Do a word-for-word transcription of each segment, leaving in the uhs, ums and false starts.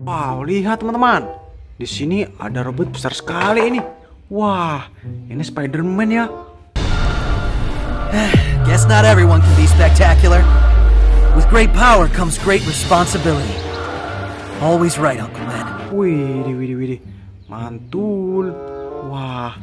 Wow, lihat teman-teman. Di sini ada robot besar sekali ini. Wah, ini Spider-Man ya. Guess not everyone can be spectacular. With great power comes great responsibility. Always right, Uncle Ed. Wih, wih, wih, mantul. Wah.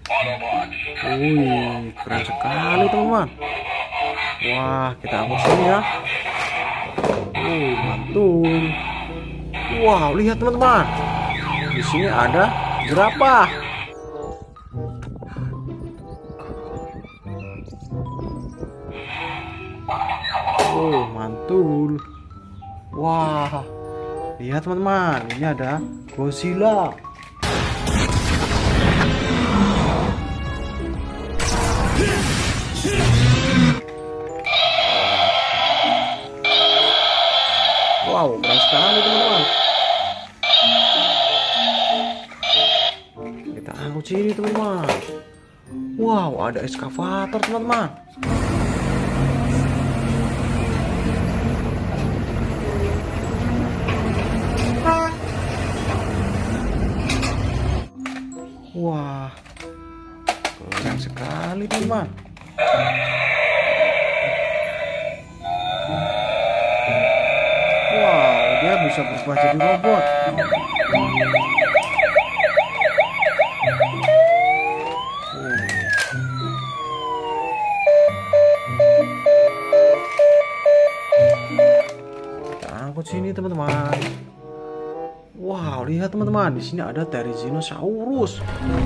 Wih, keren sekali teman-teman. Wah, kita angkut sini ya. Wih, mantul. Wow, lihat teman-teman. Di sini ada jerapah. Oh, mantul. Wah. Lihat teman-teman, ini ada Godzilla. Wow, keren sekali teman-teman. Kita angkut sini teman-teman. Wow, ada eskavator teman-teman. Wah, keren sekali teman-teman. Wow, dia bisa berubah jadi robot. Kita angkut sini teman-teman. Wow, lihat teman-teman, di sini ada Therizinosaurus.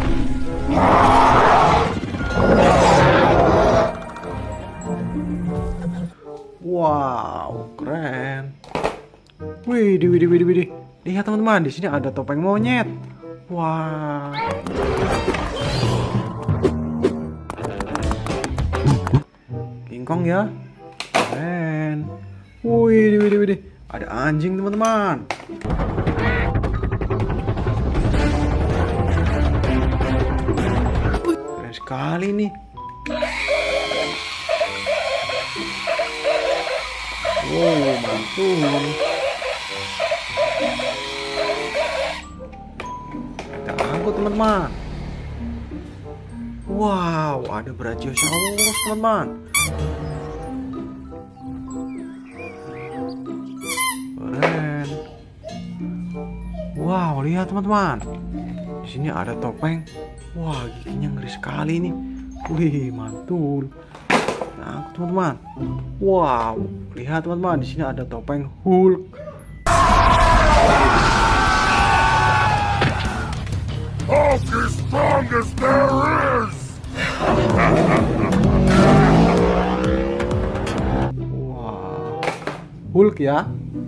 Wow, keren. Wih, wih, wih, wih. Lihat teman-teman, di sini ada topeng monyet. Wah. King Kong ya. Keren. Wih, wih, wih. Ada anjing teman-teman. Keren sekali nih. Wow, mantul. Kita angkut teman-teman. Wow, ada Brachiosaurus teman-teman. Keren. Wow, lihat teman-teman. Di sini ada topeng. Wah, giginya ngeri sekali nih. Wih, mantul. Nah, teman-teman. Wow, lihat teman-teman, di sini ada topeng Hulk. Hulk is strongest there is. Wow, Hulk ya.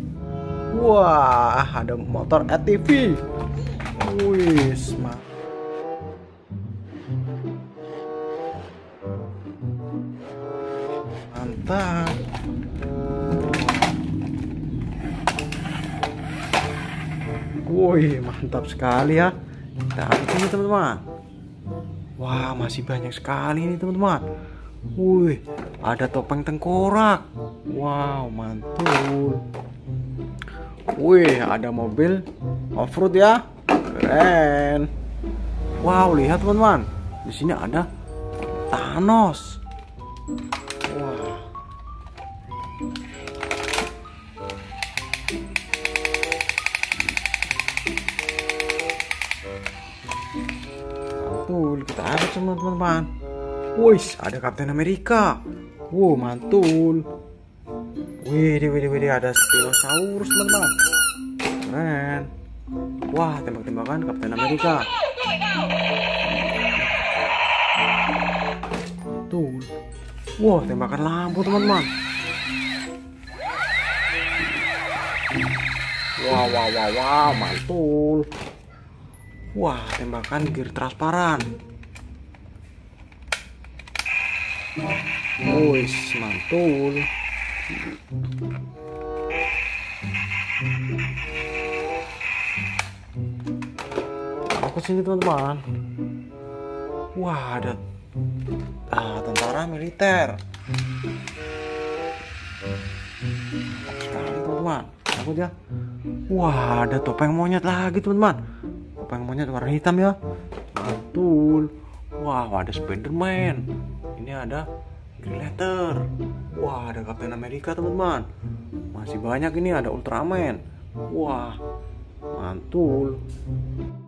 Wah, ada motor A T V. Wih, mantap. Mantap. Wih, mantap sekali ya. Kita angkat ini teman-teman. Wah, masih banyak sekali ini teman-teman. Wih, ada topeng tengkorak. Wow, mantul. Wih, ada mobil off-road ya. Keren. Wow, lihat teman-teman. Di sini ada Thanos. Wah. Mantul, kita ada semua teman-teman. Wih, ada Captain America. Wow, mantul. Wih, wih, wih, ada Spinosaurus teman-teman. Keren. Wah, tembak-tembakan Captain America. Tuh. Wah, tembakan lampu teman-teman. Wah, wah, wah, wah, mantul. Wah, tembakan gear transparan. Wih, mantul. Aku sini teman-teman. Wah, ada ah, tentara militer. Sekali teman-teman. Aku dia. Wah, ada topeng monyet lagi teman-teman. Topeng monyet warna hitam ya. Mantul. Wah, ada Spiderman. Ini ada Green Lantern. Wah, ada Captain America teman-teman. Masih banyak ini, ada Ultraman. Wah, mantul.